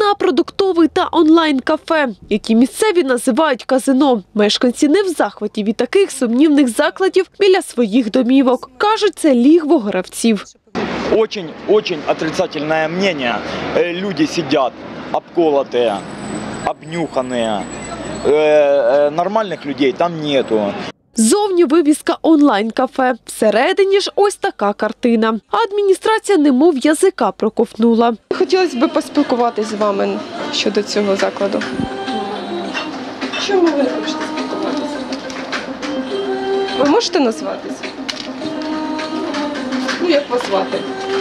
на продуктовий та онлайн-кафе, які місцеві називають казино. Мешканці не в захваті від таких сумнівних закладів біля своїх домівок. Кажуть, це лігво гравців. Очень отрицательное мнение. Люди сидят обколотые, обнюханные. Нормальных людей там нету. Ззовні вивіска онлайн-кафе. Всередині ж ось така картина. А адміністрація немов язика проковтнула. Хотілося б поспілкуватися з вами щодо цього закладу. Чому ви не хочете спілкуватися? Ви можете назватися? Як вас звати?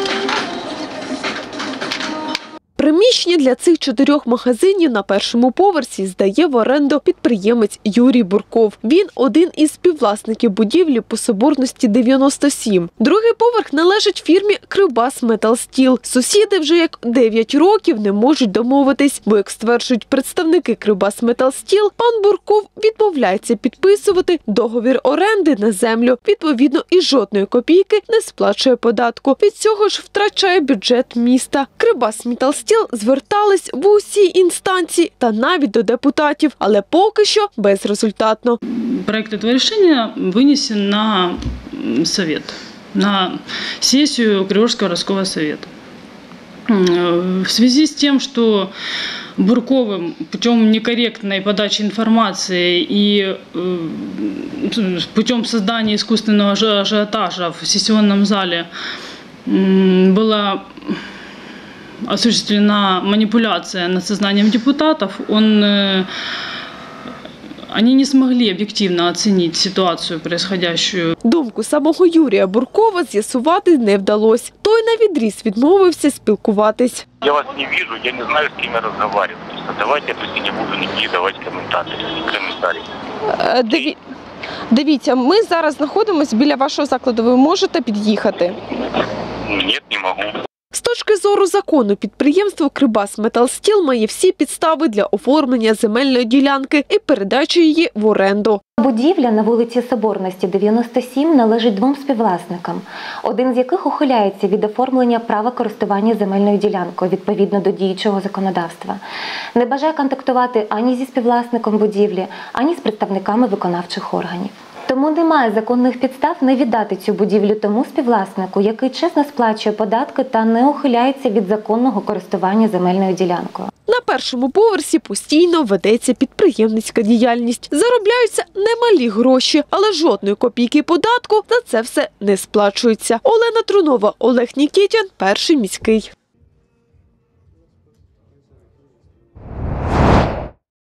Приміщення для цих 4 магазинів на першому поверсі здає в оренду підприємець Юрій Бурков. Він один із співвласників будівлі по Соборності 97. Другий поверх належить фірмі «Кривбас Металстіл». Сусіди вже як 9 років не можуть домовитись, бо, як стверджують представники «Кривбас Металстіл», пан Бурков відмовляється підписувати договір оренди на землю. Відповідно, і жодної копійки не сплачує податку. Від цього ж втрачає бюджет міста. «Кривбас Металстіл» звертались в усі інстанції та навіть до депутатів, але поки що безрезультатно. Проект этого решения вынесен на совет, на сессию Криворожского городского совета. В связи с тем, что Бурковым путем некорректной подачи информации и путем создания искусственного ажиотажа в сессионном зале была осуществлена манипуляция над сознанием депутатов, они не смогли объективно оценить ситуацию происходящую. Думку самого Юрія Буркова з'ясувати не вдалося. Той навідріз відмовився спілкуватись. Я вас не вижу, я не знаю, с кем я разговариваю. Давайте я не буду никакие давать комментарии. Дивіться, ми зараз знаходимося біля вашого закладу. Ви можете під'їхати? Нет, не могу. З точки зору закону, підприємство «Кривбас Металстіл» має всі підстави для оформлення земельної ділянки і передачі її в оренду. Будівля на вулиці Соборності, 97, належить 2 співвласникам, один з яких ухиляється від оформлення права користування земельною ділянкою відповідно до діючого законодавства. Не бажає контактувати ані зі співвласником будівлі, ані з представниками виконавчих органів. Тому немає законних підстав не віддати цю будівлю тому співвласнику, який чесно сплачує податки та не ухиляється від законного користування земельною ділянкою. На першому поверсі постійно ведеться підприємницька діяльність. Заробляються немалі гроші, але жодної копійки податку за це все не сплачується. Олена Трунова, Олег Нікітін, Перший міський.